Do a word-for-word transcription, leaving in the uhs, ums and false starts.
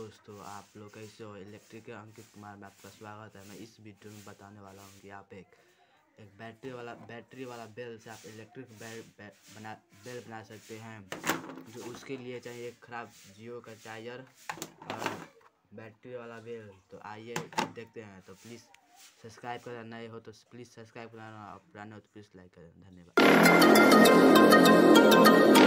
दोस्तों, आप लोग कैसे हो। इलेक्ट्रिक अंकित कुमार में आपका स्वागत है। मैं इस वीडियो में बताने वाला हूँ कि आप एक एक बैटरी वाला बैटरी वाला बेल से आप इलेक्ट्रिक बेल बे, बना बेल बना सकते हैं। जो उसके लिए चाहिए एक ख़राब जियो का चार्जर और बैटरी वाला बेल। तो आइए देखते हैं। तो प्लीज़ सब्सक्राइब करना, नए हो तो प्लीज़ सब्सक्राइब करना और पुराने हो तो प्लीज़ लाइक करें। धन्यवाद।